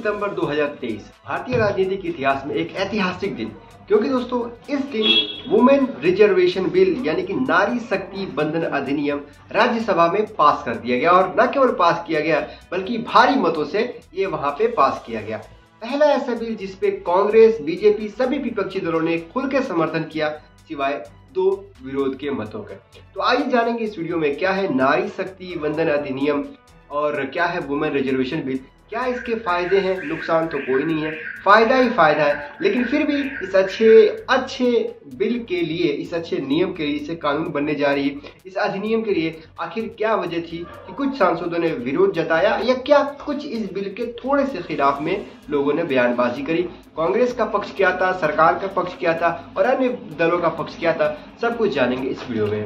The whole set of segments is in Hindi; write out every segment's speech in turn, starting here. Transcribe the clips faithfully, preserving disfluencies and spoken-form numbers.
सितंबर दो हज़ार तेईस भारतीय राजनीति के इतिहास में एक ऐतिहासिक दिन, क्योंकि दोस्तों इस दिन वुमेन रिजर्वेशन बिल यानी कि नारी शक्ति बंधन अधिनियम राज्यसभा में पास कर दिया गया। और न केवल पास किया गया बल्कि भारी मतों से ये वहां पे पास किया गया। पहला ऐसा बिल जिसपे कांग्रेस, बीजेपी सभी विपक्षी दलों ने खुल के समर्थन किया सिवाय दो विरोध के मतों के। तो आइए जानेंगे इस वीडियो में क्या है नारी शक्ति बंधन अधिनियम और क्या है वुमेन रिजर्वेशन बिल। क्या इसके फायदे हैं? नुकसान तो कोई नहीं है, फायदा ही फायदा है। लेकिन फिर भी इस अच्छे अच्छे बिल के लिए, इस अच्छे नियम के लिए, इसे कानून बनने जा रही है, इस अधिनियम के लिए आखिर क्या वजह थी कि कुछ सांसदों ने विरोध जताया, या क्या कुछ इस बिल के थोड़े से खिलाफ में लोगों ने बयानबाजी करी? कांग्रेस का पक्ष क्या था, सरकार का पक्ष क्या था और अन्य दलों का पक्ष क्या था, सब कुछ जानेंगे इस वीडियो में।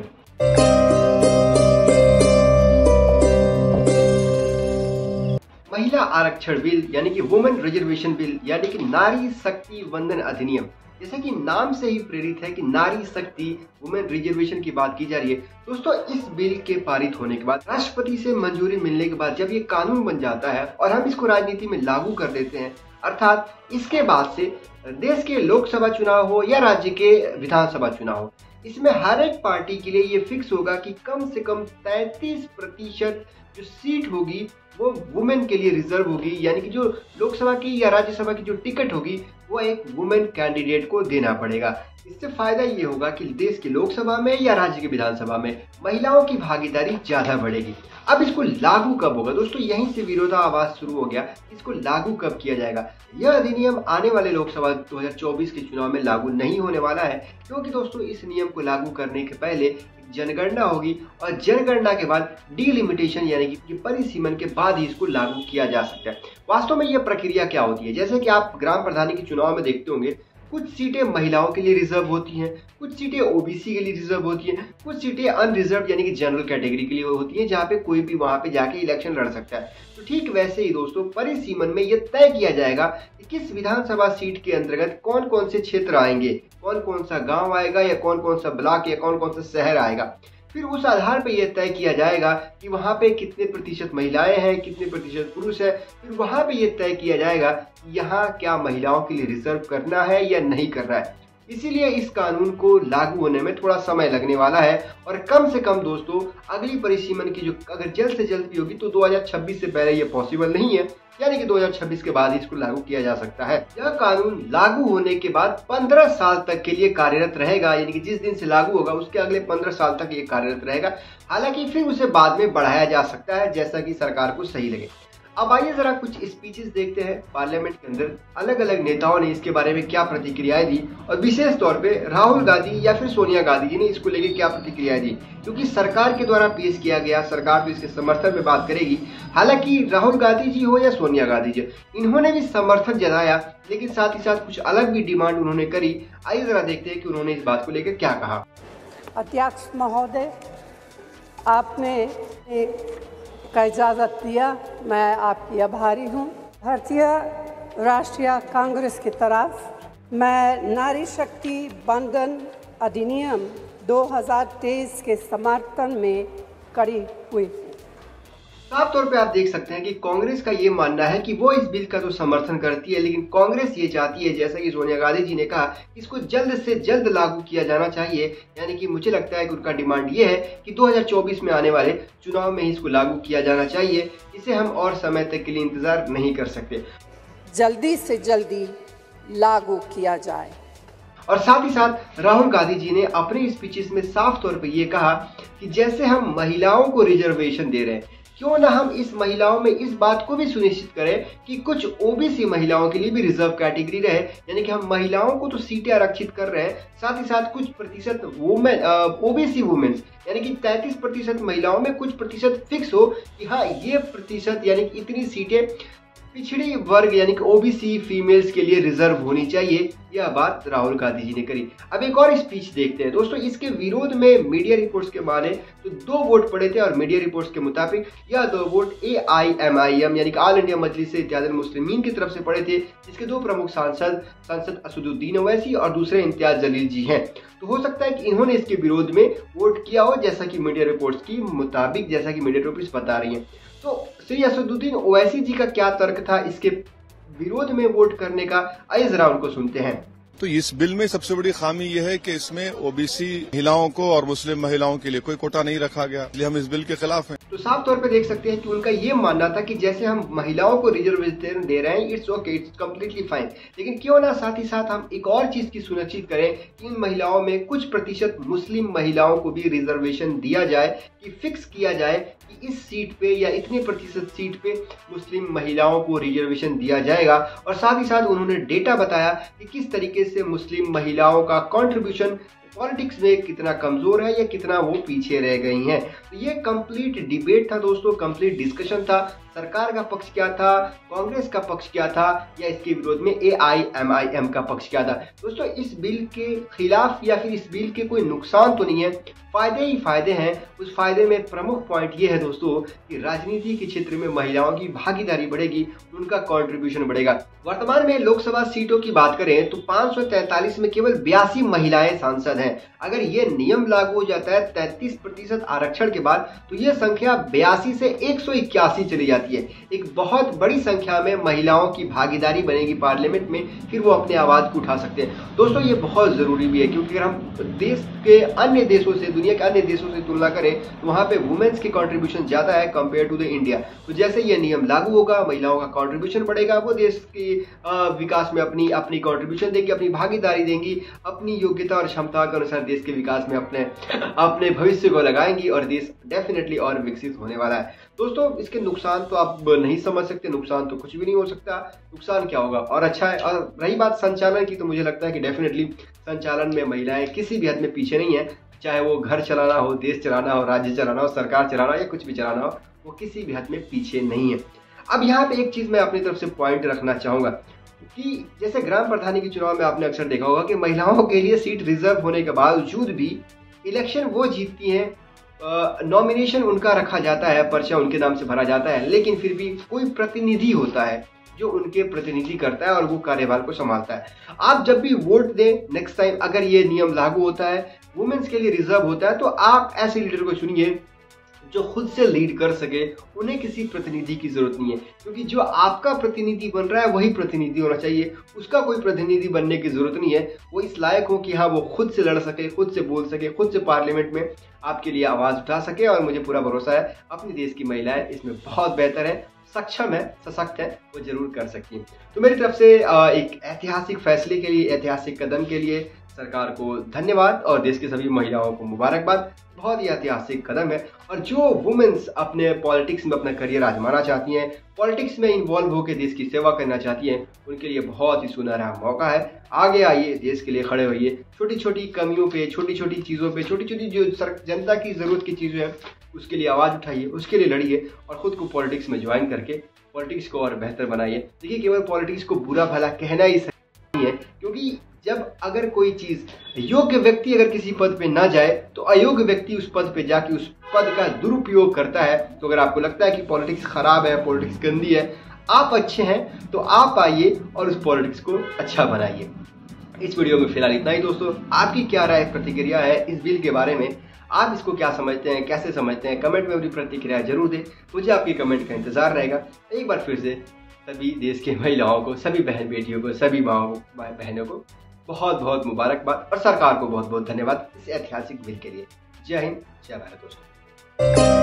महिला आरक्षण बिल यानी कि वुमेन रिजर्वेशन बिल यानी कि नारी शक्ति वंदन अधिनियम, जैसा कि नाम से ही प्रेरित है कि नारी शक्ति वुमेन रिजर्वेशन की बात की जा रही है। दोस्तों इस बिल के पारित होने के बाद, राष्ट्रपति से मंजूरी मिलने के बाद जब ये कानून बन जाता है और हम इसको राजनीति में लागू कर देते हैं, अर्थात इसके बाद से देश के लोकसभा चुनाव हो या राज्य के विधानसभा चुनाव हो, इसमें हर एक पार्टी के लिए ये फिक्स होगा कि कम से कम तैंतीस प्रतिशत जो सीट होगी वो वुमेन के लिए रिजर्व होगी, यानी कि जो लोकसभा की या राज्यसभा की जो टिकट होगी वो एक वुमेन कैंडिडेट को देना पड़ेगा। इससे फायदा ये होगा कि देश की लोकसभा में या राज्य की विधानसभा में महिलाओं की भागीदारी ज्यादा बढ़ेगी। अब इसको लागू कब होगा? दोस्तों यहीं से विरोधाभास शुरू हो गया। इसको लागू कब किया जाएगा? यह अधिनियम आने वाले लोकसभा दो हज़ार चौबीस के चुनाव में लागू नहीं होने वाला है, क्योंकि दोस्तों इस नियम को लागू करने के पहले जनगणना होगी और जनगणना के बाद डिलिमिटेशन यानी कि परिसीमन के बाद ही इसको लागू किया जा सकता है। वास्तव में यह प्रक्रिया क्या होती है? जैसे कि आप ग्राम प्रधानी के चुनाव में देखते होंगे, कुछ सीटें महिलाओं के लिए रिजर्व होती हैं, कुछ सीटें ओबीसी के लिए रिजर्व होती हैं, कुछ सीटें अनरिजर्व यानी कि जनरल कैटेगरी के लिए होती हैं, जहां पे कोई भी वहां पे जाके इलेक्शन लड़ सकता है। तो ठीक वैसे ही दोस्तों परिसीमन में यह तय किया जाएगा कि किस विधानसभा सीट के अंतर्गत कौन कौन से क्षेत्र आएंगे, कौन कौन सा गांव आएगा या कौन कौन सा ब्लॉक या कौन कौन सा शहर आएगा। फिर उस आधार पर यह तय किया जाएगा कि वहां पे कितने प्रतिशत महिलाएं हैं, कितने प्रतिशत पुरुष है। फिर वहां पे यह तय किया जाएगा कि यहाँ क्या महिलाओं के लिए रिजर्व करना है या नहीं करना है। इसीलिए इस कानून को लागू होने में थोड़ा समय लगने वाला है और कम से कम दोस्तों अगली परिसीमन की जो अगर जल्द से जल्द भी होगी तो दो हज़ार छब्बीस से पहले ये पॉसिबल नहीं है, यानी कि दो हज़ार छब्बीस के बाद इसको लागू किया जा सकता है। यह कानून लागू होने के बाद पंद्रह साल तक के लिए कार्यरत रहेगा, यानी कि जिस दिन से लागू होगा उसके अगले पंद्रह साल तक ये कार्यरत रहेगा। हालांकि फिर उसे बाद में बढ़ाया जा सकता है जैसा कि सरकार को सही लगे। अब आइए जरा कुछ स्पीचेस देखते हैं पार्लियामेंट के अंदर अलग अलग नेताओं ने इसके बारे में क्या प्रतिक्रियाएं दी, और विशेष तौर पे राहुल गांधी या फिर सोनिया गांधी जी ने इसको लेके क्या प्रतिक्रियाएं दी, क्योंकि सरकार के द्वारा पेश किया गया, सरकार तो इसके समर्थन में बात करेगी। हालांकि राहुल गांधी जी हो या सोनिया गांधी जी, इन्होंने भी समर्थन जताया, लेकिन साथ ही साथ कुछ अलग भी डिमांड उन्होंने करी। आइए जरा देखते हैं कि उन्होंने इस बात को लेकर क्या कहा। अध्यक्ष महोदय, आपने का इजाज़त दिया, मैं आपकी आभारी हूँ। भारतीय राष्ट्रीय कांग्रेस की तरफ मैं नारी शक्ति बंधन अधिनियम दो हज़ार तेईस के समर्थन में खड़ी हुई। साफ तौर पे आप देख सकते हैं कि कांग्रेस का ये मानना है कि वो इस बिल का तो समर्थन करती है, लेकिन कांग्रेस ये चाहती है, जैसा कि सोनिया गांधी जी ने कहा, इसको जल्द से जल्द लागू किया जाना चाहिए। यानी कि मुझे लगता है कि उनका डिमांड ये है कि दो हज़ार चौबीस में आने वाले चुनाव में इसको लागू किया जाना चाहिए। इसे हम और समय तक के लिए इंतजार नहीं कर सकते, जल्दी से जल्दी लागू किया जाए। और साथ ही साथ राहुल गांधी जी ने अपने स्पीचेस में साफ तौर पर यह कहा कि जैसे हम महिलाओं को रिजर्वेशन दे रहे हैं, क्यों ना हम इस महिलाओं में इस बात को भी सुनिश्चित करें कि कुछ ओबीसी महिलाओं के लिए भी रिजर्व कैटेगरी रहे। यानी कि हम महिलाओं को तो सीटें आरक्षित कर रहे हैं, साथ ही साथ कुछ प्रतिशत वुमेन ओबीसी वुमेन्स यानी कि तैंतीस प्रतिशत महिलाओं में कुछ प्रतिशत फिक्स हो कि हाँ ये प्रतिशत यानी कि इतनी सीटें पिछड़ी वर्ग यानी कि ओबीसी फीमेल्स के लिए रिजर्व होनी चाहिए। यह बात राहुल गांधी जी ने करी। अब एक और स्पीच देखते हैं दोस्तों। इसके विरोध में मीडिया रिपोर्ट्स के माने तो दो वोट पड़े थे, और मीडिया रिपोर्ट्स के मुताबिक यह दो vote A I M I M यानी कि ऑल इंडिया मजलिस इत्तेहादुल मुस्लिमीन की तरफ से पड़े थे, जिसके दो प्रमुख सांसद सांसद असदुद्दीन ओवैसी और दूसरे इम्तियाज जलील जी हैं। तो हो सकता है कि इन्होंने इसके विरोध में वोट किया हो, जैसा कि मीडिया रिपोर्ट्स की मुताबिक, जैसा कि मीडिया रिपोर्ट्स बता रही हैं। तो श्री असदुद्दीन ओवैसी जी का क्या तर्क था इसके विरोध में वोट करने का, आइए जरा उनको सुनते हैं। तो इस बिल में सबसे बड़ी खामी यह है कि इसमें ओबीसी महिलाओं को और मुस्लिम महिलाओं के लिए कोई कोटा नहीं रखा गया, इसलिए हम इस बिल के खिलाफ हैं। तो साफ तौर पे देख सकते हैं कि उनका ये मानना था कि जैसे हम महिलाओं को रिजर्वेशन दे रहे हैं, it's okay, it's completely fine, लेकिन क्यों ना साथ ही साथ हम एक और चीज की सुनिश्चित करें कि इन महिलाओं में कुछ प्रतिशत मुस्लिम महिलाओं को भी रिजर्वेशन दिया जाए, कि फिक्स किया जाए कि इस सीट पे या इतने प्रतिशत सीट पे मुस्लिम महिलाओं को रिजर्वेशन दिया जाएगा। और साथ ही साथ उन्होंने डेटा बताया कि किस तरीके से मुस्लिम महिलाओं का कंट्रीब्यूशन पॉलिटिक्स में कितना कमजोर है या कितना वो पीछे रह गई हैं। तो ये कंप्लीट डिबेट था दोस्तों, कंप्लीट डिस्कशन था। सरकार का पक्ष क्या था, कांग्रेस का पक्ष क्या था, या इसके विरोध में ए आई एम आई एम का पक्ष क्या था। दोस्तों इस बिल के खिलाफ या फिर इस बिल के कोई नुकसान तो नहीं है, फायदे ही फायदे हैं। उस फायदे में प्रमुख पॉइंट ये है दोस्तों कि राजनीति के क्षेत्र में महिलाओं की भागीदारी बढ़ेगी, उनका कंट्रीब्यूशन बढ़ेगा। वर्तमान में लोकसभा सीटों की बात करें तो पाँच सौ तैंतालीस में केवल बयासी महिलाएं सांसद हैं। अगर ये नियम लागू हो जाता है तैंतीस प्रतिशत आरक्षण के बाद, तो ये संख्या बयासी से एक सौ इक्यासी चली जाती है। एक बहुत बड़ी संख्या में महिलाओं की भागीदारी बनेगी पार्लियामेंट में, फिर वो अपने आवाज को उठा सकते हैं। दोस्तों ये बहुत जरूरी भी है, क्योंकि अगर हम देश के अन्य देशों से, दुनिया के अन्य देशों से तुलना करें तो वहां पे वुमेन्स की कंट्रीब्यूशन ज्यादा है कंपेयर टू द इंडिया। तो जैसे ये नियम लागू होगा, महिलाओं का कंट्रीब्यूशन बढ़ेगा, वो देश के विकास में अपनी अपनी कंट्रीब्यूशन देंगी, अपनी भागीदारी देंगी, अपनी योग्यता और क्षमता के अनुसार देश के विकास में अपने अपने भविष्य को लगाएंगी और देश डेफिनेटली और विकसित होने वाला है। दोस्तों इसके नुकसान तो आप नहीं समझ सकते, नुकसान तो कुछ भी नहीं हो सकता। नुकसान क्या होगा और अच्छा है। और रही बात संचालन की, तो मुझे लगता है कि डेफिनेटली संचालन में महिलाएं किसी भी हद में पीछे नहीं है, चाहे वो घर चलाना हो, देश चलाना हो, राज्य चलाना हो, सरकार चलाना हो या कुछ भी चलाना हो, वो किसी भी हद में पीछे नहीं है। अब यहाँ पे एक चीज मैं अपनी तरफ से पॉइंट रखना चाहूंगा कि जैसे ग्राम प्रधानी के चुनाव में आपने अक्सर देखा होगा कि महिलाओं के लिए सीट रिजर्व होने के बावजूद भी इलेक्शन वो जीतती हैं, नॉमिनेशन उनका रखा जाता है, पर्चा उनके नाम से भरा जाता है, लेकिन फिर भी कोई प्रतिनिधि होता है जो उनके प्रतिनिधि करता है और वो कार्यभार को संभालता है। आप जब भी वोट दें नेक्स्ट टाइम, अगर ये नियम लागू होता है, वुमेन्स के लिए रिजर्व होता है, तो आप ऐसे लीडर को चुनिए जो खुद से लीड कर सके। उन्हें किसी प्रतिनिधि की जरूरत नहीं है, क्योंकि जो आपका प्रतिनिधि बन रहा है वही प्रतिनिधि होना चाहिए, उसका कोई प्रतिनिधि बनने की जरूरत नहीं है। वो इस लायक हो कि हाँ वो खुद से लड़ सके, खुद से बोल सके, खुद से पार्लियामेंट में आपके लिए आवाज उठा सके। और मुझे पूरा भरोसा है अपने देश की महिलाएं इसमें बहुत बेहतर है, सक्षम है, सशक्त है, वो जरूर कर सकती हैं। तो मेरी तरफ से एक ऐतिहासिक फैसले के लिए, ऐतिहासिक कदम के लिए सरकार को धन्यवाद और देश की सभी महिलाओं को मुबारकबाद। बहुत ही ऐतिहासिक कदम है। और जो वुमेन्स अपने पॉलिटिक्स में अपना करियर आजमाना चाहती हैं, पॉलिटिक्स में इन्वॉल्व होकर देश की सेवा करना चाहती हैं, उनके लिए बहुत ही सुनहरा मौका है। आगे आइए, देश के लिए खड़े होइए, छोटी छोटी कमियों पे, छोटी छोटी चीज़ों पे, छोटी छोटी जो जनता की ज़रूरत की चीज़ें हैं उसके लिए आवाज़ उठाइए, उसके लिए लड़िए और ख़ुद को पॉलिटिक्स में ज्वाइन करके पॉलिटिक्स को और बेहतर बनाइए। देखिए केवल पॉलिटिक्स को बुरा भला कहना ही सही है, क्योंकि जब अगर कोई चीज योग्य व्यक्ति अगर किसी पद पे ना जाए तो अयोग्य व्यक्ति उस पद पे जाके उस पद का दुरुपयोग करता है। तो अगर आपको लगता है कि पॉलिटिक्स खराब है, पॉलिटिक्स गंदी है, आप अच्छे हैं, तो आप आइए और उस पॉलिटिक्स को अच्छा बनाइए। इस वीडियो में फिलहाल इतना ही दोस्तों। आपकी क्या राय, प्रतिक्रिया है इस बिल के बारे में? आप इसको क्या समझते हैं, कैसे समझते हैं? कमेंट में अपनी प्रतिक्रिया जरूर दें, मुझे आपके कमेंट का इंतजार रहेगा। एक बार फिर से सभी देश के महिलाओं को, सभी बहन बेटियों को, सभी माओ बहनों को बहुत बहुत मुबारकबाद और सरकार को बहुत बहुत धन्यवाद इस ऐतिहासिक बिल के लिए। जय हिंद, जय भारत दोस्तों।